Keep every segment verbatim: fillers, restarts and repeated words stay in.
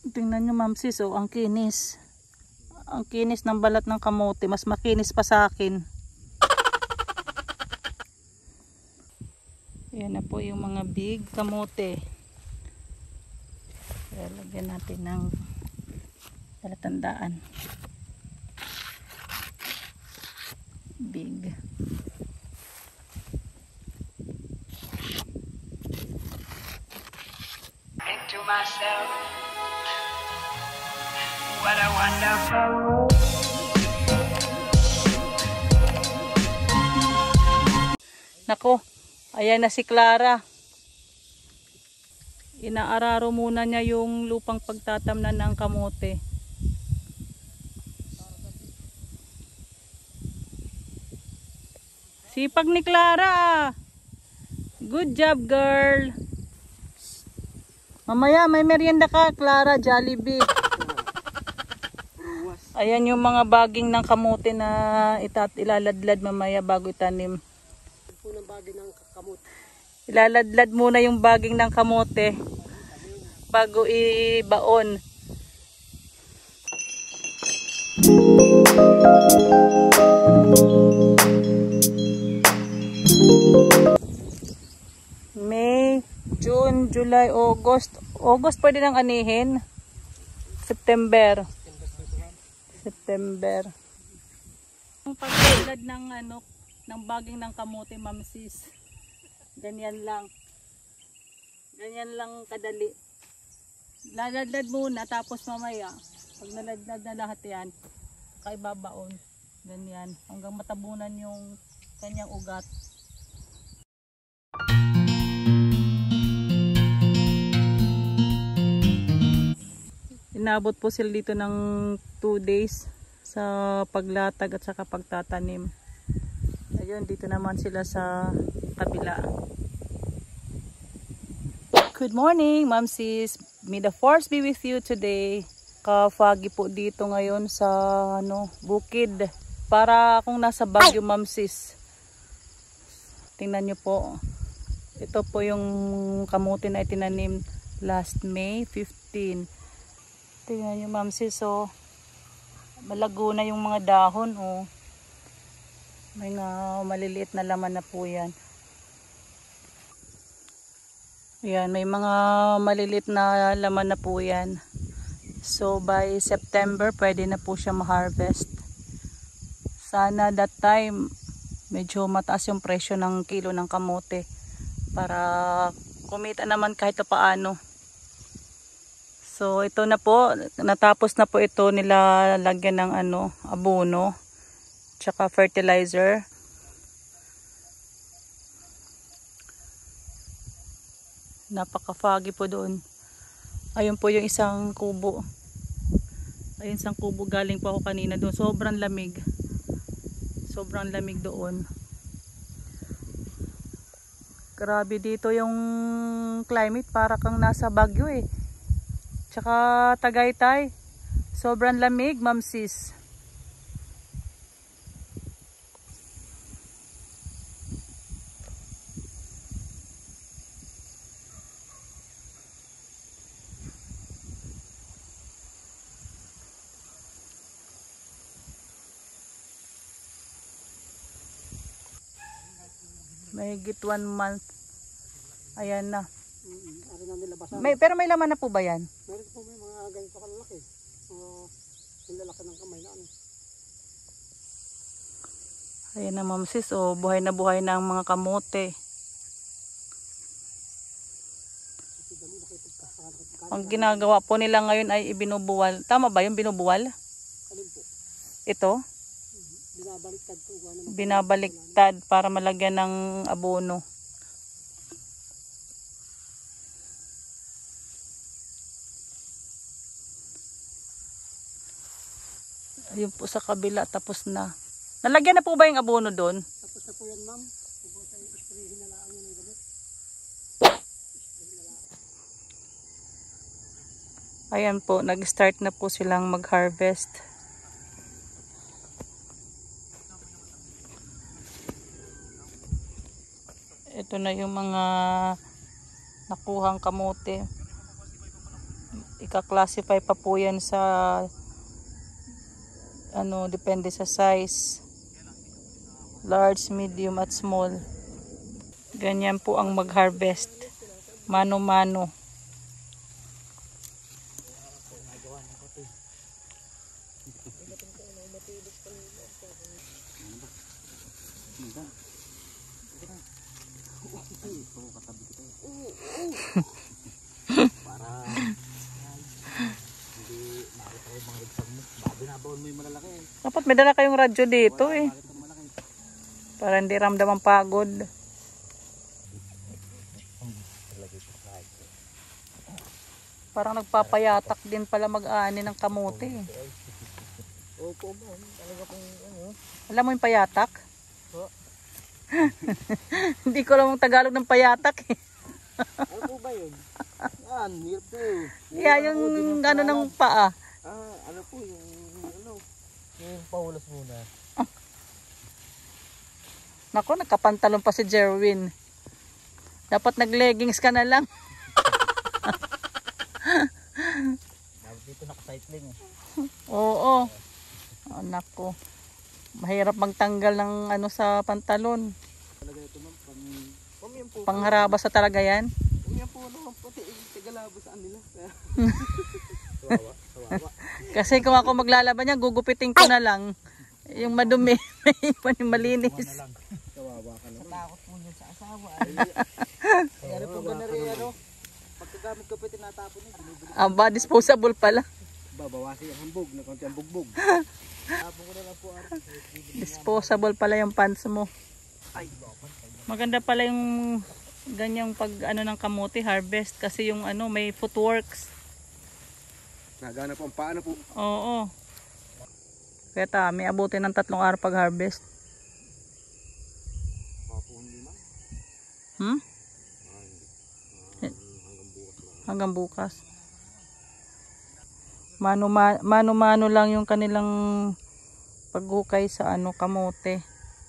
Tingnan nyo ma'am sis, oh, ang kinis. Ang kinis ng balat ng kamote. Mas makinis pa sa akin. Yan na po yung mga big kamote. Kaya lagyan natin ng palatandaan. Big. To myself, what a wonderful world. Nako, ayan na si Clara. Inaararo muna niya yung lupang pagtatamnan ng kamote. Sipag ni Clara. Good job, girl. Mamaya may merienda ka, Clara, Jollibee. Ayan yung mga baging ng kamote na itat ilaladlad mamaya bago itanim. Ilaladlad muna yung baging ng kamote bago ibaon. May, June, July, August. August pwede nang anihin. September. September. Ang paglalad ng ano, ng baging ng kamote, ma'am sis. Ganyan lang. Ganyan lang kadali. Laladlad muna tapos mamaya pag naladlad na lahat yan, kaibabaon. Ganyan hanggang matabunan yung kanyang ugat. Inabot po sila dito ng two days sa paglatag at saka pagtatanim. Ayun, dito naman sila sa kabila. Good morning, ma'am sis. May the force be with you today. Ka-foggy po dito ngayon sa ano, bukid. Para akong nasa Baguio, ma'am sis. Tingnan nyo po. Ito po yung kamote na itinanim last May fifteenth. Tingnan nyo ma'am sis, oh. Malago na yung mga dahon, oh. May nga maliliit na laman na po yan. Yan, may mga maliliit na laman na po yan. So by September pwede na po siya ma-harvest. Sana that time medyo mataas yung presyo ng kilo ng kamote para kumita naman kahit paano. So ito na po, natapos na po ito nila lagyan ng ano, abono, tsaka fertilizer. Napaka-foggy po doon. Ayun po yung isang kubo. Ayun isang kubo, galing po ako kanina doon. Sobrang lamig. Sobrang lamig doon. Grabe dito yung climate, para kang nasa Baguio eh. Tsaka Tagaytay. Sobrang lamig, ma'am sis. Mahigit one month. Ayan na. May, pero may laman na po ba yan? Meron po, may mga ganito kalalaki. Uh, yung lalaki ng kamay na ano. Ayan na ma'am sis, oh, buhay na buhay na ang mga kamote. Ang ginagawa po nila ngayon ay ibinubuwal. Tama ba yung binubuwal? Alin po? Ito? Binabaliktad po. Binabaliktad para malagyan ng abono. Ayun po sa kabila, tapos na. Nalagyan na po ba yung abono doon? Tapos na po yan, ma'am. Tapos ay isprayin na lang yun ng gamot. Ayan po, nag-start na po silang mag-harvest. Ito na yung mga nakuhang kamote. ika-classify pa po yan sa ano, depende sa size. Large, medium at small. Ganyan po ang mag-harvest. Mano-mano. Para hindi makita yung mga rigsang mo. Baka binabaon mo yung malalaki eh. Dapat may dala kayong radyo dito eh. Para hindi ramdam ang pagod. Parang nagpapayatak din pala mag-ani ng kamote eh. Opo mo, talaga pong ano. Alam mo yung payatak? Hindi ko alam ang Tagalog ng payatak eh. Ano po ba yun? Yan, hirap po. Yeah, yung ano ng paa. Ah, ano po yung ano, yung pahulas muna. Nako, nagkapantalon pa si Jerwin. Dapat nag-leggings ka na lang. Dapat dito naka-cycling eh. Oo. Oh, nako. Mahirap magtanggal ng ano sa pantalon. Talaga ito ma'am, pang... Pamiyang po. Pangharabas sa talaga yan. Pamiyang po naman puti, tigalabo saan nila. Sawawa, sawawa. Kasi kung ako maglalaban niya, gugupitin ko na lang. Yung madumi, yung malinis. Sawawa ka naman. Natakot mo yun sa asawa. Kaya ano po ba na rin ano? Pagkagamit ko pa tinatapon yun, binibili. Aba, disposable pala. Babawasi ang hambog, na konti ang bugbog. Tapon ko na lang po. Disposable pala yung pants mo. Maganda pala yung ganyang pag ano ng kamote harvest kasi yung ano may footworks. Nagana po ang paano po. Oo. Kaya ta, may abutin ng tatlong araw pag harvest. Hmm? Hanggang bukas. Mano-mano lang yung kanilang paghukay sa ano kamote.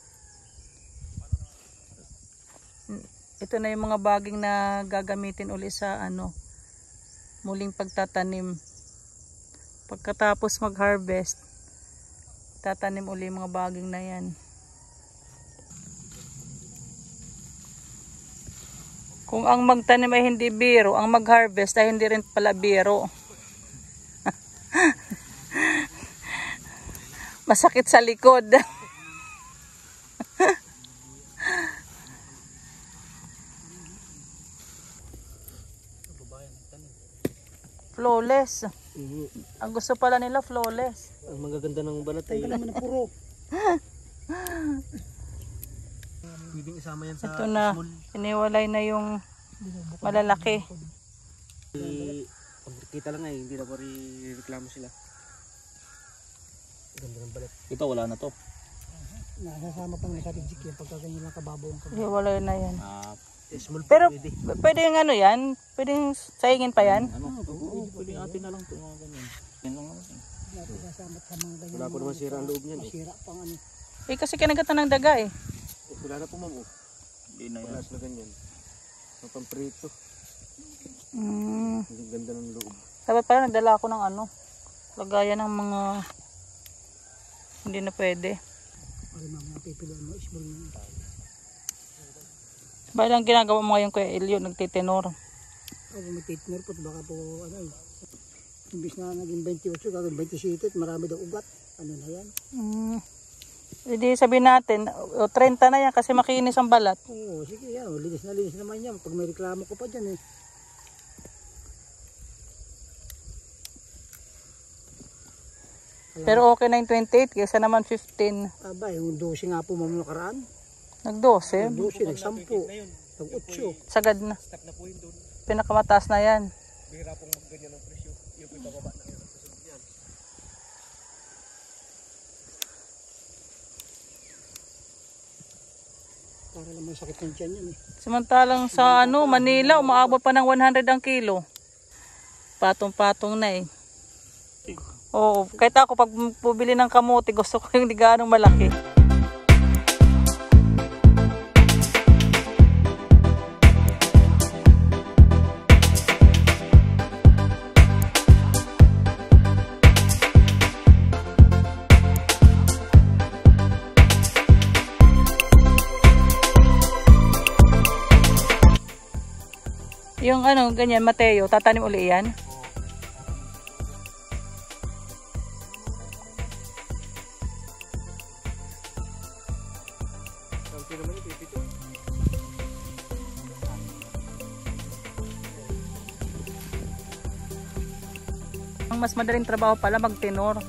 Ito na yung mga baging na gagamitin uli sa ano muling pagtatanim. Pagkatapos mag-harvest, tatanim uli yung mga baging na yan. Kung ang magtanim ay hindi biro, ang mag-harvest ay hindi rin pala biro. Masakit sa likod. Flawless. Mm-hmm. Ang gusto pala nila flawless. Ang magaganda ng balat ay naman na puro. Pwedeng isama yan sa ito na, small. iniwalay na yung malalaki. Eh, kita lang ay hindi na pa reklamo sila. Ganda ng balat. Ito wala na to. Nasasama pang sa reject yan pagka ganyan lang kababaw ang kababaw. Iniwalay na yan. Ah, small pero pwede. Pwede yung ano yan? Pwedeng sayingin pa yan? Ano? Oo, pwede atin na lang ito mga ganyan. Yan lang naman. Wala po naman sira ang loob niyan. Sira pang ano. Eh kasi kinagatan ng daga eh. Wala na po ma'am. Hindi na yan. Wala na ganyan. Ang pamprito. Mm. Ang ganda ng loob. Dapat pala nagdala ako ng ano. Lagayan ng mga hindi na pwede. Ay mga pipiluan mo, small na. Ba lang ginagawa mo ngayon Kuya Elio, nagtitinor? Oo, may titinor po. Baka po ano eh. Imbis na naging twenty-eight, gagawin twenty-seven, marami daw ugat. Ano na yan? Mm. Hindi sabihin natin, o thirty na yan kasi makinis ang balat. Oo, sige yan. Linis na linis naman yan. Pag may reklamo ko pa dyan eh. Pero okay na yung twenty-eight kaysa naman fifteen. Aba, yung twelve nga po mamang nakaraan. Nag-twelve? Nag-twelve, nag-ten, nag-eight. Sagad na. Stop na po yun doon. Pinakamataas na yan. Bihira pong magganyan ng presyo. Yung pinababa na yun. Susunod yan. Para naman sakit ng tiyan yan eh. Samantalang sa ano, Manila, umaabot pa ng one hundred ang kilo. Patong-patong na eh. Oo, kahit ako pag pubili ng kamote, gusto ko yung di ganong malaki. yung ano, ganyan, Mateo, tatanim uli yan? Ang mas madaling trabaho pala magtenor.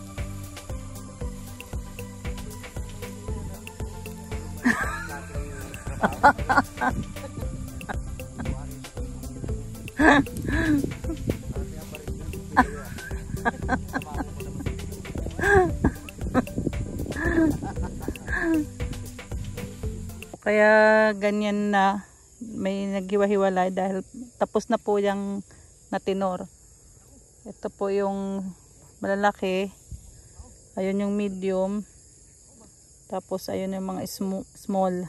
Kaya ganyan na may naghiwa-hiwalay dahil tapos na po yung natinor. Ito po yung malalaki, ayun yung medium, tapos ayun yung mga small.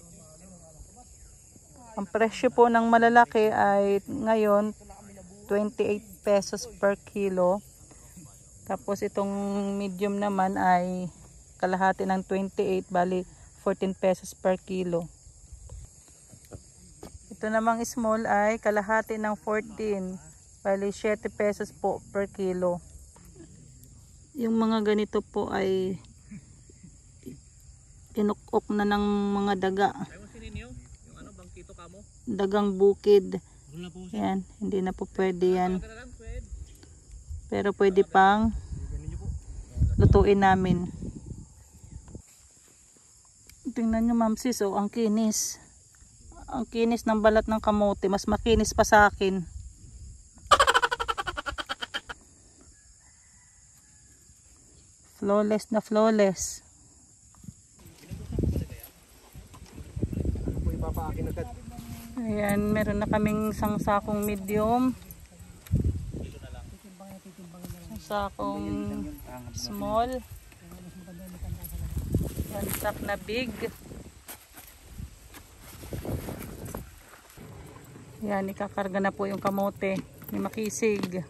Ang presyo po ng malalaki ay ngayon twenty-eight pesos per kilo. Tapos itong medium naman ay kalahati ng twenty-eight, bali fourteen pesos per kilo. Ito namang small ay kalahati ng fourteen, bali seven pesos po per kilo. Yung mga ganito po ay inukok na ng mga daga. Dagang bukid. Yan, hindi na po pwede yan. Pero pwede pang lutuin namin. Tingnan nyo ma'am sis, oh, ang kinis. Ang kinis ng balat ng kamote. Mas makinis pa sa akin. Flawless na flawless. Ayan, meron na kaming isang sakong medium. Isang sakong small. One sack na big. Ayan, ikakarga na po yung kamote ni Makisig.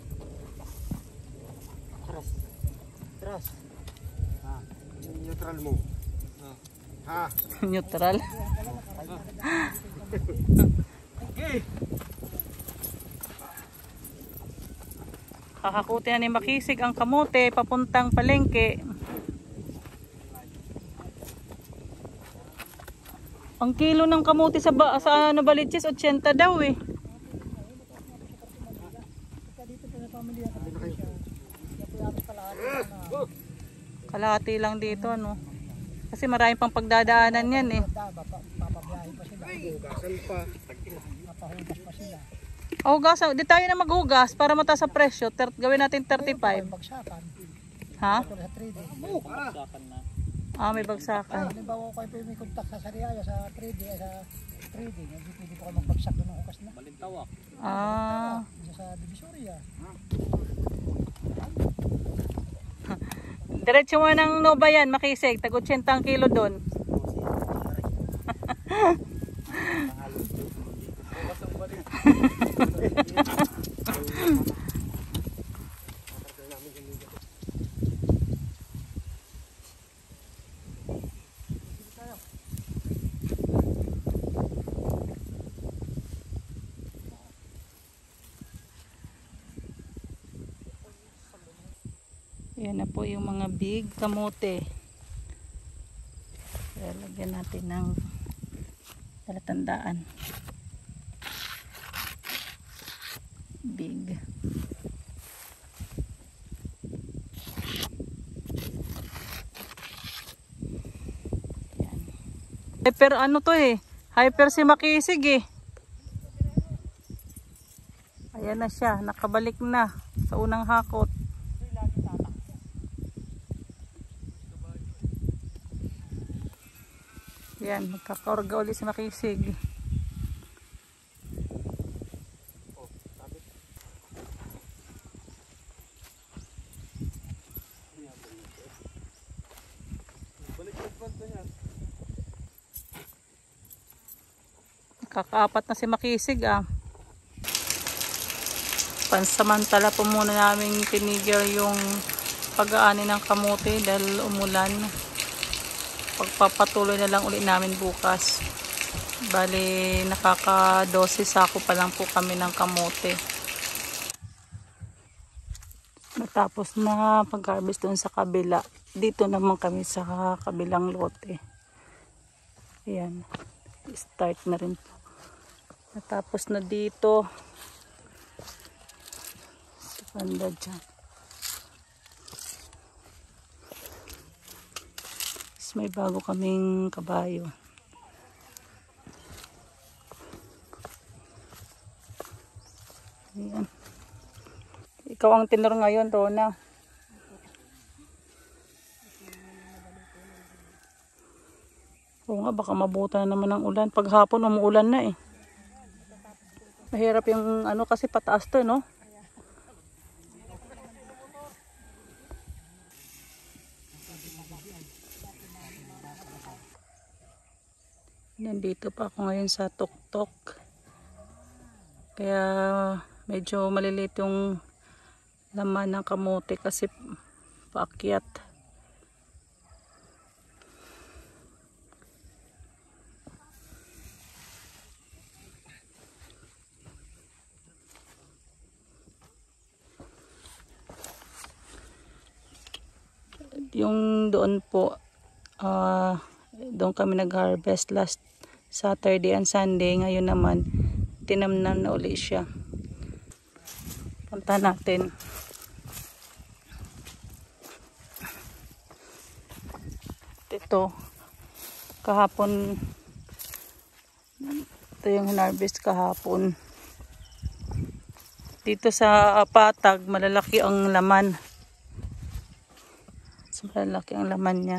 Tras. Tras. Ha, neutral mo. Ha. Neutral. Okay. Kakakuti na ni Makisig ang kamote papuntang palengke. Ang kilo ng kamote sa ba sa ano Baliches eighty daw eh. Kalahati lang dito ano. Kasi maraming pang pagdadaanan yan eh. Mapahugas pa sila. Hugas, di tayo na maghugas para mataas sa presyo. Ter gawin natin thirty-five. Ha? Ah, may bagsakan. Halimbawa ko kayo may kontak sa Sariaya sa trading, sa trading, hindi pwede ko magbagsak doon ng hukas na. Balintawak. Ah. Sa Divisoria. Diretso mo ng Nova yan, Makisig. Tag eighty ang kilo doon. Yan na po yung mga big kamote. Kaya lagyan natin ng palatandaan. Big. Yan. Hyper ano to eh. Hyper si Makisig eh. Ayan na siya. Nakabalik na sa unang hakot. Yan, magkakarga ulit si Makisig. Kakaapat na si Makisig ah. Pansamantala po muna namin tinigil yung pag-aani ng kamote dahil umulan. Pagpapatuloy na lang ulit namin bukas. Bali, nakaka-twelve sako pa lang po kami ng kamote. Natapos na pag-harvest doon sa kabila. Dito naman kami sa kabilang lote. Ayan. Start na rin po. Natapos na dito. Banda dyan. Tapos may bago kaming kabayo. Ayan. Ikaw ang tinuro ngayon, Rona. Oo nga, baka mabuta na naman ang ulan. Paghapon, umuulan na eh. Mahirap yung ano kasi pataas to, no? Nandito pa ako ngayon sa tuktok. Kaya medyo maliliit yung laman ng kamote kasi paakyat. Yung doon po, uh, doon kami nag-harvest last Saturday and Sunday. Ngayon naman, tinamnan na uli siya. Punta natin. Ito, kahapon, ito yung harvest kahapon. Dito sa patag, malalaki ang laman. So, malalaki ang laman niya.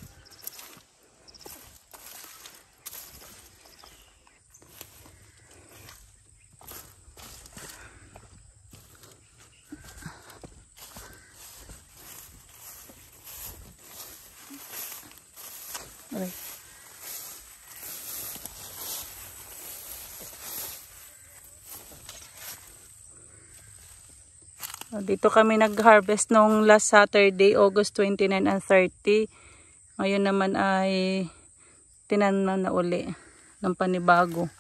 Okay. Dito kami nag-harvest nung last Saturday, August twenty-nine and thirty. Ngayon naman ay tinanman na uli ng panibago.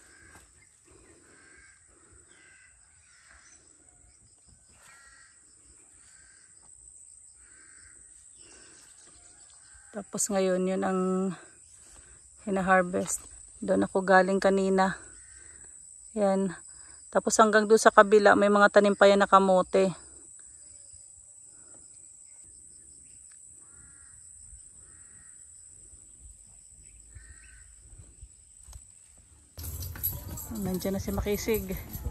Tapos ngayon yun ang hina-harvest. Doon ako galing kanina. Yan. Tapos hanggang doon sa kabila may mga tanim pa yan na kamote. Nandiyan na si Makisig.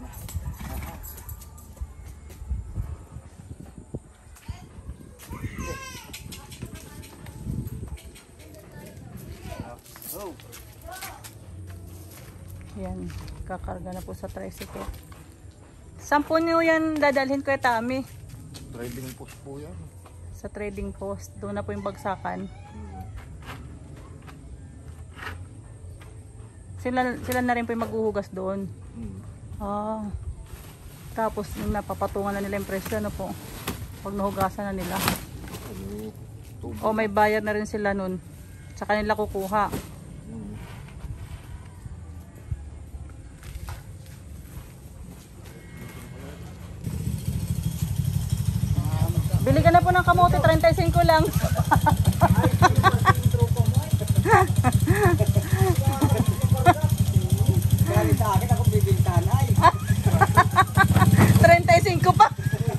Yan, kakarga na po sa tricycle. Sampu nyo yan dadalhin ko yung Tami? Trading post po yan. Sa trading post, doon na po yung bagsakan. Hmm. Sila, sila na rin po yung maghuhugas doon. Hmm. Ah, tapos yung napapatungan na nila yung presyo na po. Pag nahugasan na nila. O may bayad na rin sila nun. Sa kanila kukuha. Bili ka na po ng kamote, thirty-five lang. Dahil sa akin ako bibintahan ay. thirty-five pa.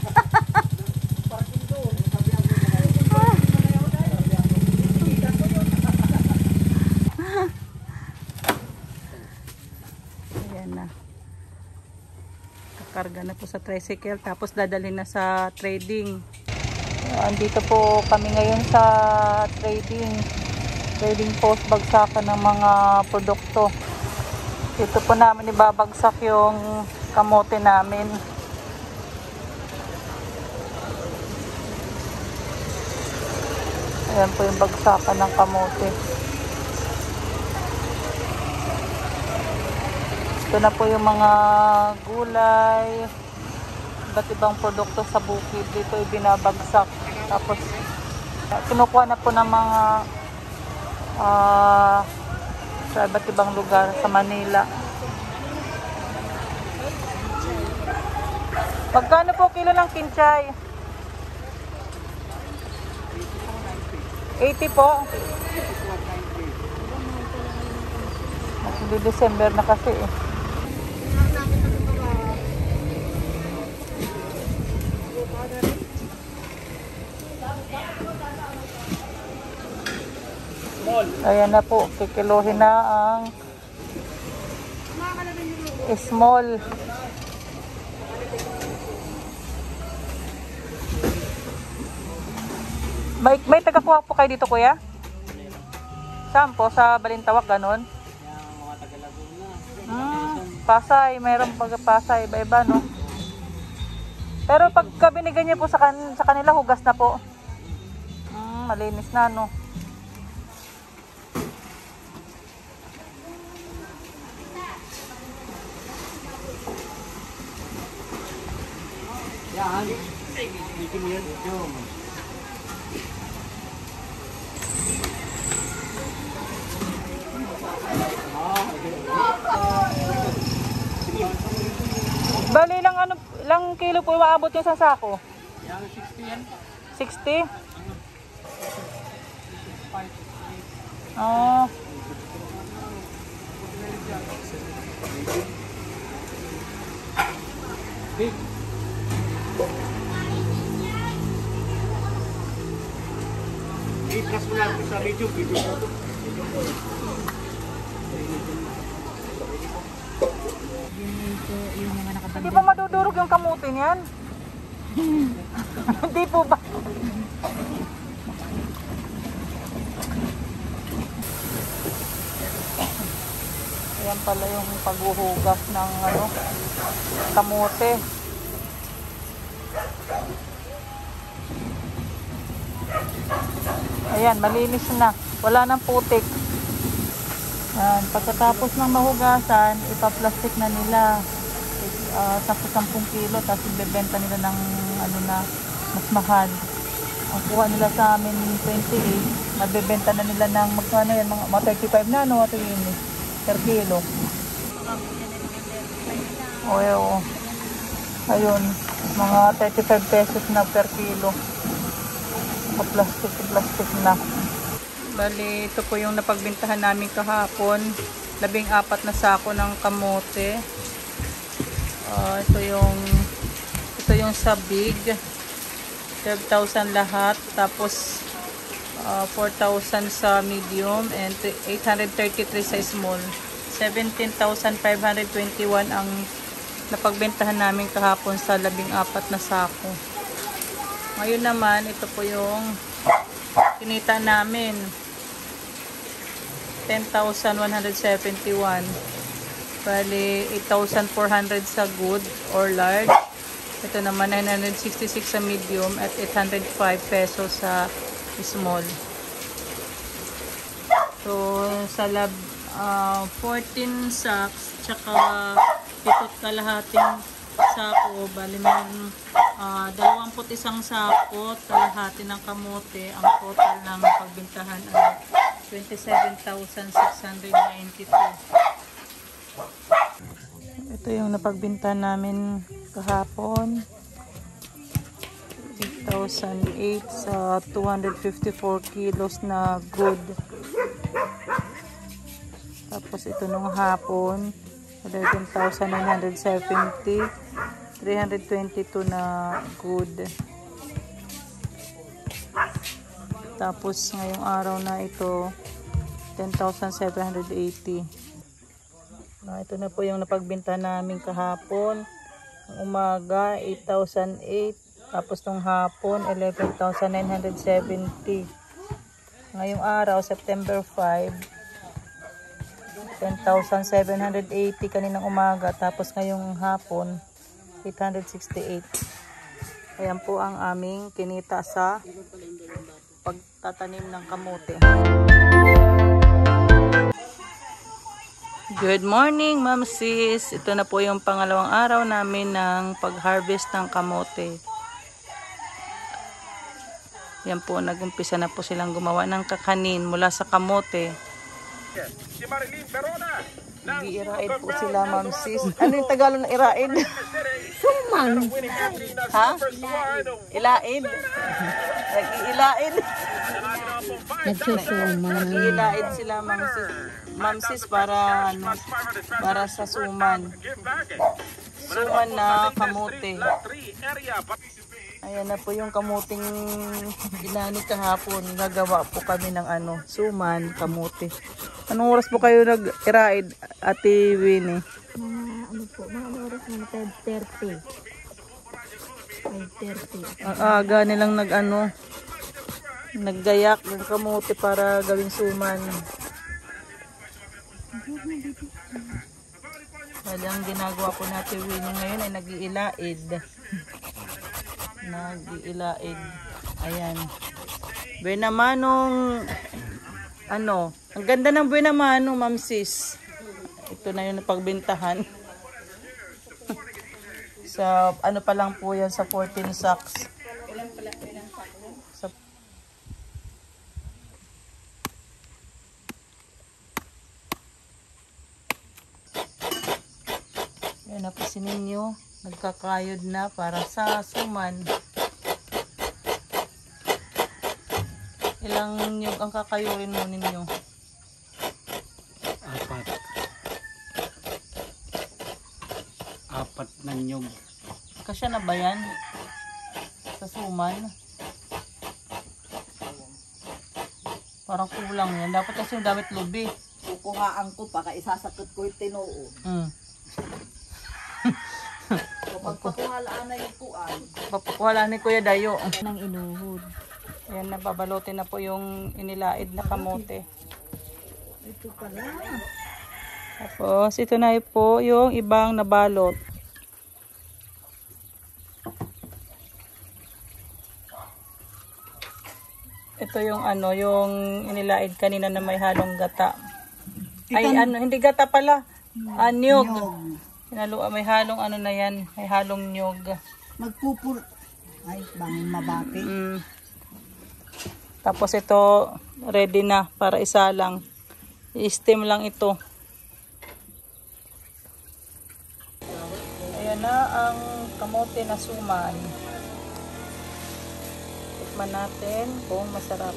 Ayan na. Kakarga na po sa tricycle, tapos dadalhin na sa trading. Andito po kami ngayon sa trading trading post, bagsakan ng mga produkto. Dito po namin ibabagsak yung kamote namin. Ayan po yung bagsakan ng kamote. Ito na po yung mga gulay, iba't ibang produkto sa bukid. Dito ibinabagsak. Tapos kinukuha na po ng mga uh, sa iba't ibang lugar sa Manila. Magkano po kilo ng kinchay? eighty po. Hindi December na kasi eh. Ayan na po, kikiluhin na ang small. May, may tagakuha po kayo dito, kuya? Saan po? Sa Balintawak, ganon? Hmm, Pasay, mayroon pag Pasay, iba-iba, no? Pero pagka binigyan niyo po sa, kan sa kanila, hugas na po. Hmm, malinis na, no? Yan. Bikin mo yan. Bali lang ano, ilang kilo po maabot yung isang sako? Yan, sixty yan. sixty? Oh. Big. I-plus mo lang sa video, video po. Hindi ba madudurog yung kamuti niyan? Hindi po ba? Ayan pala yung paghuhugas ng ano, kamote. Ayan, malinis na. Wala nang putik. Ayan, pagkatapos ng mahugasan, ipaplastic na nila. Uh, tapos ten kilo, tapos ibebenta nila ng ano na, mas mahal. Ang kuha nila sa amin twenty-eight, mabebenta na nila ng magkano yan, mga, mga thirty-five na ano, ito yun, per kilo. O, o, ayun, mga thirty-five pesos na per kilo. Plastic, plastic na. Bali, ito po yung napagbintahan namin kahapon. Labing apat na sako ng kamote. Uh, ito yung ito yung sa big. twelve thousand lahat. Tapos uh, four thousand sa medium and eight hundred thirty-three sa small. seventeen thousand five hundred twenty-one ang napagbentahan namin kahapon sa labing apat na sako. Ngayon naman, ito po yung kinita namin. ten thousand one hundred seventy-one. Bali, eight thousand four hundred sa good or large. Ito naman, nine hundred sixty-six sa medium at eight hundred five pesos sa small. So, sa lab, uh, fourteen sacks, tsaka pitot kalahating sako. Bali, meron uh, dalawampu't isang sako, kalahati ng kamote. Ang total ng pagbintahan ay twenty-seven thousand six hundred ninety-two. Ito yung napagbintahan namin kahapon. eight thousand eight sa two hundred fifty-four kilos na good. Tapos ito nung hapon, eleven thousand nine hundred seventy, three hundred twenty-two na good. Tapos ngayong araw na ito, ten thousand seven hundred eighty. Ah, ito na po yung napagbintahan namin kahapon. Ang umaga, eight thousand eight. Tapos nung hapon, eleven thousand nine hundred seventy. Ngayong araw, September five, ten thousand seven hundred eighty kaninang umaga. Tapos ngayong hapon, eight hundred sixty-eight. Ayan po ang aming kinita sa pagtatanim ng kamote. Good morning, Ma'am Sis. Ito na po yung pangalawang araw namin ng pag-harvest ng kamote. Yan po, nag-umpisa na po silang gumawa ng kakanin mula sa kamote. si Marilyn Verona ng Nag-iiraid po sila, Ma'am Sis. Ano yung Tagalog na iraid? Suman. Ha? Ilaid? Nag-iilaid? Nagsusuman. Nag-iilaid sila, Ma'am Sis. Ma'am Sis, para ano, para sa suman. Suman na kamote. Ayan na po yung kamuting ginani kahapon. Gagawa po kami ng ano, suman, kamote. Anong oras po kayo nag-iraid, Ate Winnie? Mga ano po, mga oras na five thirty. five thirty. Ang aga nilang nag ano, naggayak ng kamote para gawing suman. Dahil ang ginagawa po natin Winnie ngayon ay nag-iilaid. Nag-iilaid. Ayan. Buenamanong, ano, ang ganda ng buenamano, Ma'am Sis. Ito na yung napagbintahan. Sa, ano pa lang po yan, sa fourteen sacks. Sa yan na po si Ninyo, nagkakayod na para sa suman. Ilang nyug ang kakayurin mo ninyo? Apat. Apat na nyog. Kasya na ba yan? Sa suman? Parang kulang yan. Dapat kasi yung damit lubi. Kukuhaan ko pa, kaya isasakot ko yung tinoo. Hmm. Kapag pakuhalaan na yung kuan. Papakuhala ni Kuya Dayo. Nang inuhod. Ayan, nababalotin na po yung inilaid na kamote. Ito pala. Tapos, ito na po yung ibang nabalot. Ito yung ano, yung inilaid kanina na may halong gata. Ay, ano, hindi gata pala. Anyog. Hinalo, may halong ano na yan, may halong nyog. Magpupul... Ay, bang mabati. Mm. Tapos ito, ready na para isa lang. I-steam lang ito. Ayan na ang kamote na suman. Tikman natin kung masarap.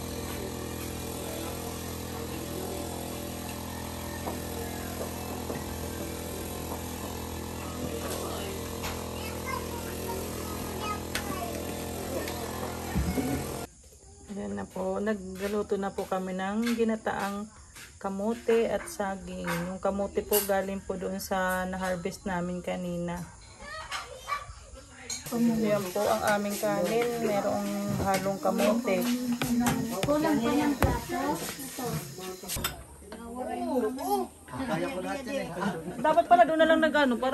Ayan na po, nagluto na po kami ng ginataang kamote at saging. Yung kamote po galing po doon sa na-harvest namin kanina. Ayan po ang aming kanin, merong halong kamote. Kulang pa ng plato. Dapat pala doon na lang nag-ano para...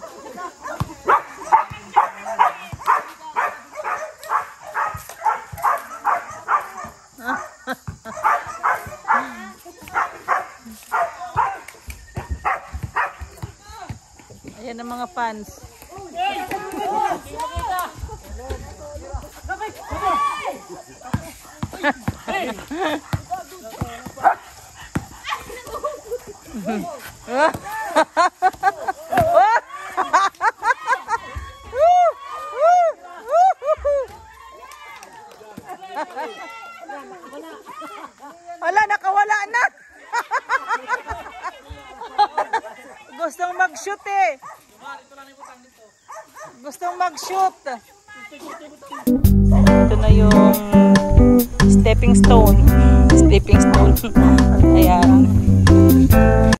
Ayan ang mga fans. Wala, nakawala na. Gustong mag-shoot eh. Gustong mag-shoot. Ito na yung stepping stone. Stepping stone.